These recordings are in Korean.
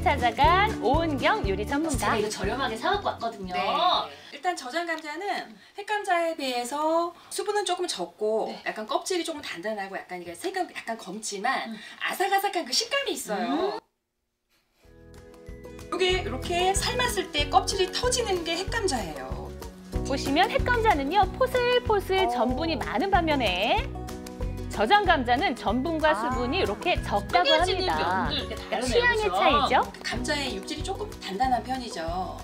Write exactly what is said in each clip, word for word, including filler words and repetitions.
찾아간 오은경 요리 전문가. 제가 이거 저렴하게 사갖고 왔거든요. 네. 일단 저장 감자는 햇감자에 비해서 수분은 조금 적고 네. 약간 껍질이 조금 단단하고 약간 이게 색은 약간 검지만 음. 아삭아삭한 그 식감이 있어요. 음. 이게 이렇게 삶았을 때 껍질이 터지는 게 햇감자예요. 보시면 햇감자는요 포슬포슬 어. 전분이 많은 반면에 저장 감자는 전분과 아. 수분이 이렇게 적다고 끓여지는 합니다. 면도 이렇게 그러니까 다르네요. 취향의 그죠? 차이죠. 감자의 육질이 조금 단단한 편이죠.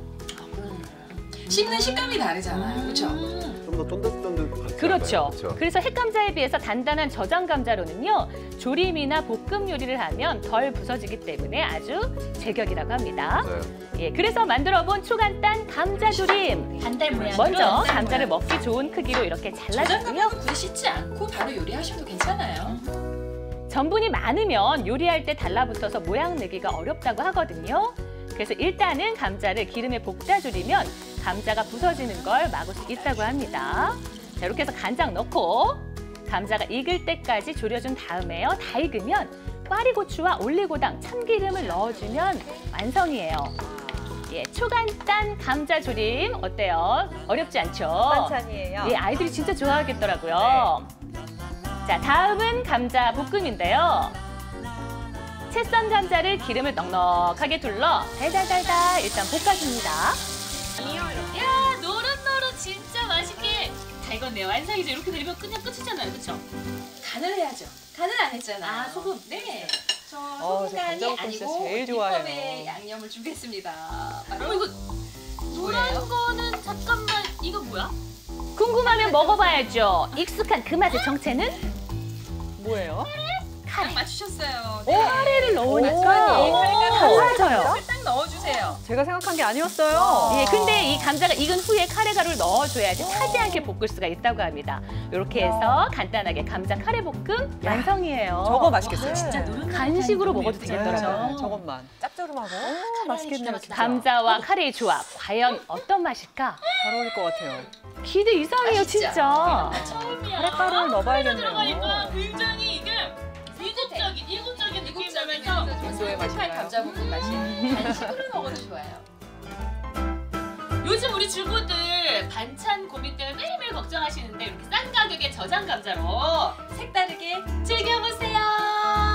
씹는 식감이 다르잖아요. 그렇죠? 음. 좀 더 쫀득쫀득하지 그렇죠. 않아요? 그렇죠. 그래서 햇감자에 비해서 단단한 저장 감자로는요 조림이나 볶음 요리를 하면 덜 부서지기 때문에 아주 제격이라고 합니다. 맞아요. 예, 그래서 만들어본 초간단 감자 조림. 반달 모양. 먼저 감자를 먹기 좋은 크기로 이렇게 저장 잘라주고요. 감자는 굳이 씻지 않고 바로 요리하셔도 괜찮아요. 전분이 많으면 요리할 때 달라붙어서 모양 내기가 어렵다고 하거든요. 그래서 일단은 감자를 기름에 볶다 졸이면 감자가 부서지는 걸 막을 수 있다고 합니다. 자, 이렇게 해서 간장 넣고 감자가 익을 때까지 졸여준 다음에요. 다 익으면 꽈리고추와 올리고당, 참기름을 넣어주면 완성이에요. 예, 초간단 감자 조림 어때요? 어렵지 않죠? 반찬이에요. 예, 아이들이 진짜 좋아하겠더라고요. 자, 다음은 감자 볶음인데요. 채 썬 감자를 기름을 넉넉하게 둘러 달달달달 일단 볶아줍니다. 야, 노릇노릇 진짜 맛있게 다 익었네요. 완성이죠. 이렇게 되면 그냥 끝이잖아요. 그렇죠? 간을 해야죠. 간을 안 했잖아요. 아, 소금. 네. 저 어, 저 소금간이 감자볶음 진짜 아니고 제일 좋아해요. 비법의 양념을 준비했습니다. 바로 어머, 이거 노란 뭐예요? 거는 잠깐만 이거 뭐야? 궁금하면 먹어봐야죠. 익숙한 그 맛의 정체는 뭐예요? 딱 맞추셨어요. 카레를 넣으니까 맞춰요. 달라져요. 딱 넣어주세요. 제가 생각한 게 아니었어요. 예, 근데 이 감자가 익은 후에 카레 가루를 넣어줘야지 타지 않게 볶을 수가 있다고 합니다. 이렇게 해서 간단하게 감자 카레 볶음 완성이에요. 저거 맛있겠어요. 진짜 노릇노릇 간식으로 먹어도 되겠더라고요. 네, 저것만. 짭조름하고. 오, 맛있겠네요, 진짜. 감자와 카레의 조합, 과연 어떤 맛일까? 잘 어울릴 것 같아요. 기대 이상이에요, 맛있죠? 진짜. 처음이야. 카레가루를 넣어봐야겠네요. 들어가니까 굉장히 이게 이국적인 이국적인 느낌이 나면서 인도의 맛이 나요. 감자볶음 맛이 간식으로 먹어도 좋아요. 요즘 우리 주부들 반찬 고민 때문에 매일매일 걱정하시는데 이렇게 싼 가격에 저장 감자로 색다르게 즐겨보세요.